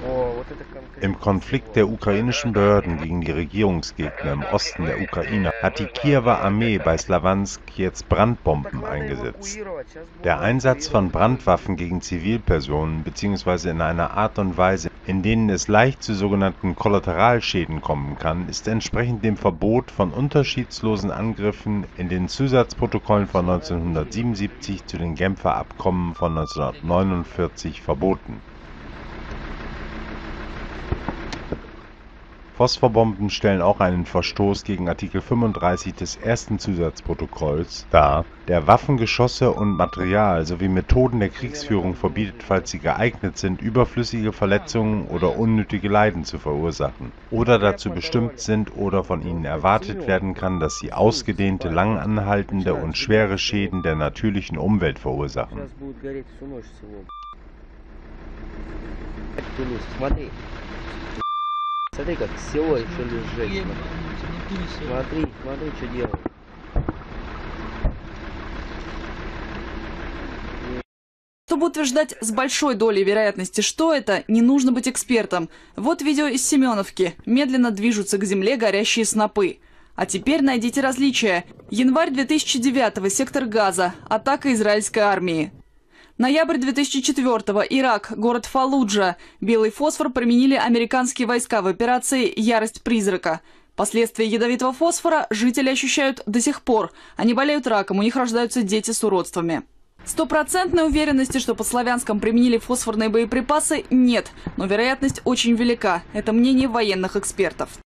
Im Konflikt der ukrainischen Behörden gegen die Regierungsgegner im Osten der Ukraine hat die Kiewer Armee bei Slawansk jetzt Brandbomben eingesetzt. Der Einsatz von Brandwaffen gegen Zivilpersonen bzw. in einer Art und Weise, in denen es leicht zu sogenannten Kollateralschäden kommen kann, ist entsprechend dem Verbot von unterschiedslosen Angriffen in den Zusatzprotokollen von 1977 zu den Genfer Abkommen von 1949 verboten. Phosphorbomben stellen auch einen Verstoß gegen Artikel 35 des ersten Zusatzprotokolls dar, der Waffen, Geschosse und Material sowie Methoden der Kriegsführung verbietet, falls sie geeignet sind, überflüssige Verletzungen oder unnötige Leiden zu verursachen, oder dazu bestimmt sind oder von ihnen erwartet werden kann, dass sie ausgedehnte, langanhaltende und schwere Schäden der natürlichen Umwelt verursachen. Смотри, как село еще лежит. Смотри, смотри, что делают. Чтобы утверждать с большой долей вероятности, что это, не нужно быть экспертом. Вот видео из Семеновки. Медленно движутся к земле горящие снопы. А теперь найдите различия. Январь 2009-го, сектор Газа. Атака израильской армии. Ноябрь 2004-го, Ирак, город Фаллуджа. Белый фосфор применили американские войска в операции «Ярость призрака». Последствия ядовитого фосфора жители ощущают до сих пор. Они болеют раком, у них рождаются дети с уродствами. Стопроцентной уверенности, что под Славянском применили фосфорные боеприпасы, нет. Но вероятность очень велика. Это мнение военных экспертов.